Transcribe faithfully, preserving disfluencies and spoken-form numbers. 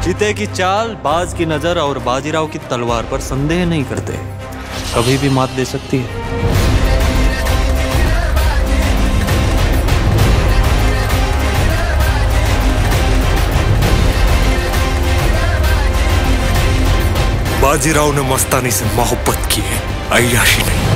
चीते की चाल, बाज की नजर और बाजीराव की तलवार पर संदेह नहीं करते, कभी भी मात दे सकती है। बाजीराव ने मस्तानी से मोहब्बत की है, अय्याशी नहीं।